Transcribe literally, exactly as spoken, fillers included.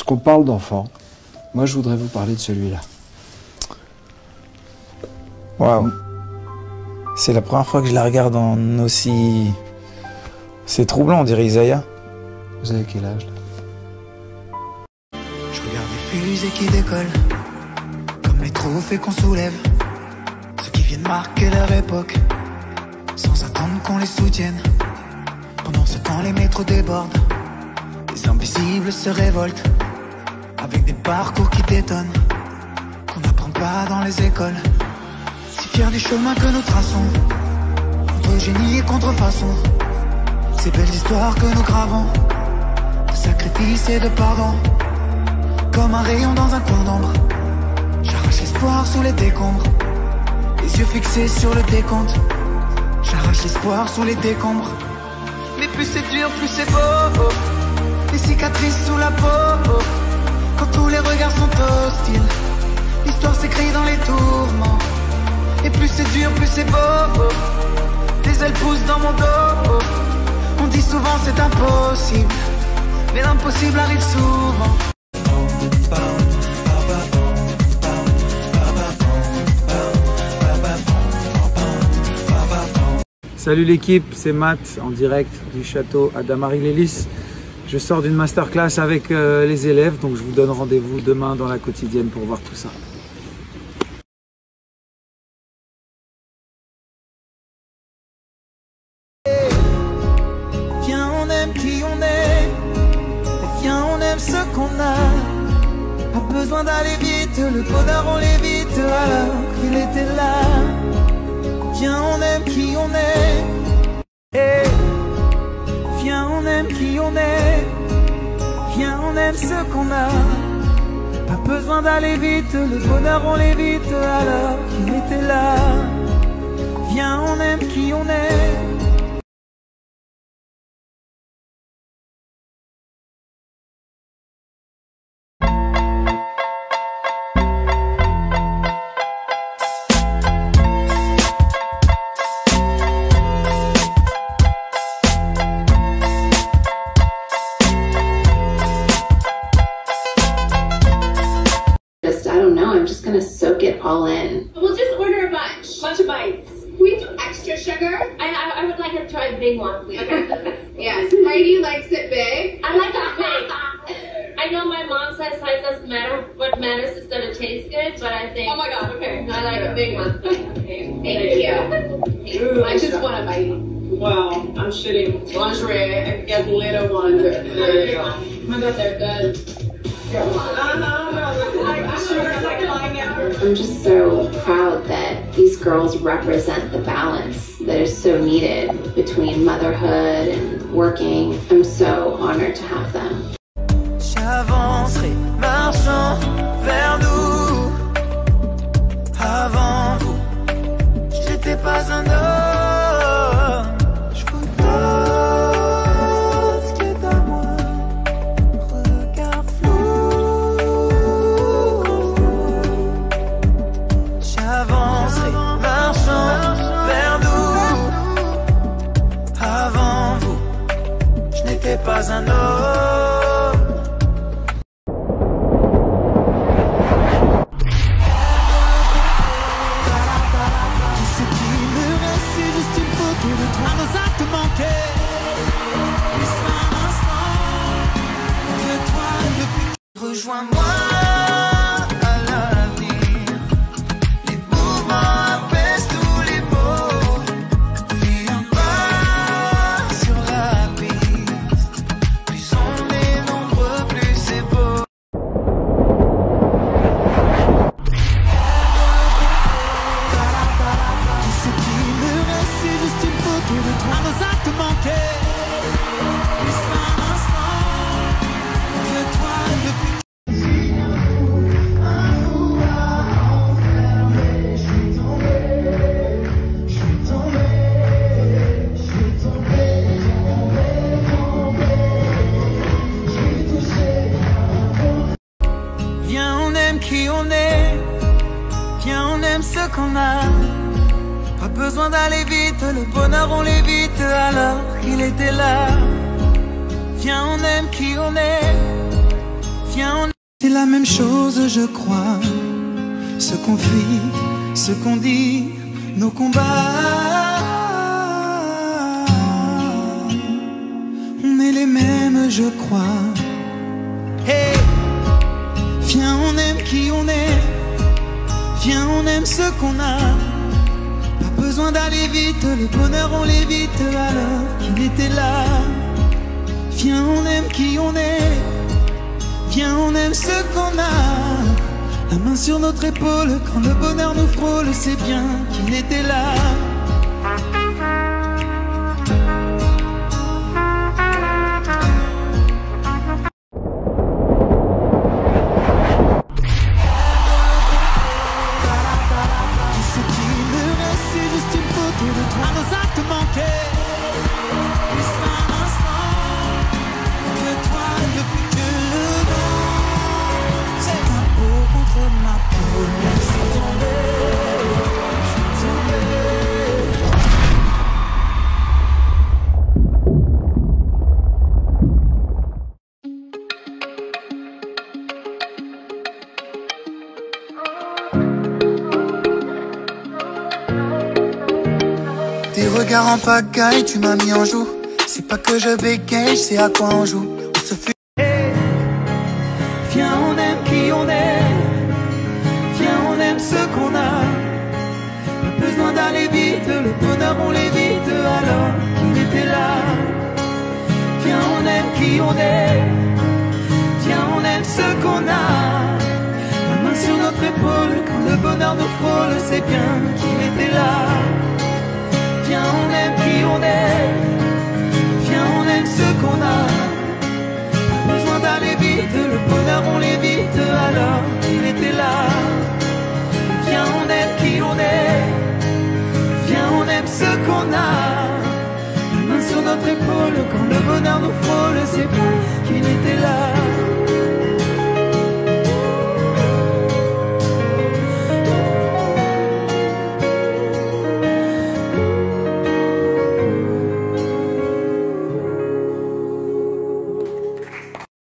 Puisqu'on parle d'enfants, moi je voudrais vous parler de celui-là. Waouh. C'est la première fois que je la regarde en aussi... C'est troublant, on dirait Isaiah. Vous avez quel âge là? Je regarde les fusées qui décollent, comme les trophées qu'on soulève, ceux qui viennent marquer leur époque, sans attendre qu'on les soutienne. Pendant ce temps les métros débordent, les invisibles se révoltent, avec des parcours qui détonnent, qu'on n'apprend pas dans les écoles. Si fiers du chemin que nous traçons, entre génie et contrefaçon, ces belles histoires que nous gravons, de sacrifice et de pardon. Comme un rayon dans un coin d'ombre, j'arrache l'espoir sous les décombres, les yeux fixés sur le décompte. J'arrache l'espoir sous les décombres. Mais plus c'est dur, plus c'est beau, les cicatrices sous la peau, quand tous les regards sont hostiles, l'histoire s'écrit dans les tourments. Et plus c'est dur, plus c'est beau, des ailes poussent dans mon dos. On dit souvent c'est impossible, mais l'impossible arrive souvent. Salut l'équipe, c'est Matt en direct du château à Damary-Lélis. Je sors d'une masterclass avec euh, les élèves, donc je vous donne rendez-vous demain dans la quotidienne pour voir tout ça. Viens, on aime qui on est, et viens, on aime ce qu'on a. Pas besoin d'aller vite, le bonheur on l'évite alors qu'il était là. Viens, on aime qui on est, hey. Viens, on aime qui on est, viens, on aime ce qu'on a. Pas besoin d'aller vite, le bonheur on l'évite alors qu'il était là. Viens, on aime qui on est. I don't know, I'm just gonna soak it all in. We'll just order a bunch. Bunch of bites. Can we do extra sugar? I, I, I would like to try a big one, please. Yes. Heidi likes it big. I like it big. I know my mom says size doesn't matter. What matters is that it tastes good, but I think... Oh my god, okay. I like a big one. Thank you. I just want a bite. Well, I'm shitting lingerie. I guess little ones. There you go. Oh my god, they're good. I'm just so proud that these girls represent the balance that is so needed between motherhood and working. I'm so honored to have them. J'avancerai, marchant vers nous. Avant vous, j'étais pas un homme. Je vous donne ce qui est à moi. Regard flou. J'avancerai, marchant vers nous. Avant vous, je n'étais pas un homme. Rejoins-moi à l'avenir. Les mouvements apaisent tous les mots. Viens pas sur la piste. Plus on est nombreux, plus c'est beau. Tout ce qui me reste, c'est juste une photo de toi. Nos actes manqués. Juste un instant de toi depuis. Viens, on aime qui on est. Viens, on aime ce qu'on a. Pas besoin d'aller vite, le bonheur on l'évite alors qu'il était là. Viens, on aime qui on est. Viens, on... C'est la même chose, je crois. Ce qu'on fuit, ce qu'on dit, nos combats. On est les mêmes, je crois. Hey, viens, on aime qui on est. Viens, on aime ce qu'on a. Pas besoin d'aller vite, le bonheur on l'évite alors qu'il était là. Viens, on aime qui on est. Viens, on aime ce qu'on a. La main sur notre épaule, quand le bonheur nous frôle, c'est bien qu'il était là. Tout ce qui me reste, c'est juste une photo de toi. À nos actes manqués, juste un instant que toi, depuis que le vent c'est ta peau contre ma peau. Je suis tombé, je suis tombé. Tes regards en pagaille, tu m'as mis en joue. C'est pas que je bégaye, je sais à quoi on joue. On se fait. Hey, viens, on aime qui on est. Viens, on aime ce qu'on a. Pas besoin d'aller vite, le bonheur on l'évite alors qu'il était là. Viens, on aime qui on est. Viens, on aime ce qu'on a. La main sur notre épaule, quand le bonheur nous frôle, c'est bien qu'il était là. Viens, on aime qui on est. Viens, on aime ce qu'on a. Pas besoin d'aller vite, le bonheur on l'évite alors il était là. Viens, on aime qui on est. Viens, on aime ce qu'on a. La main sur notre épaule, quand le bonheur nous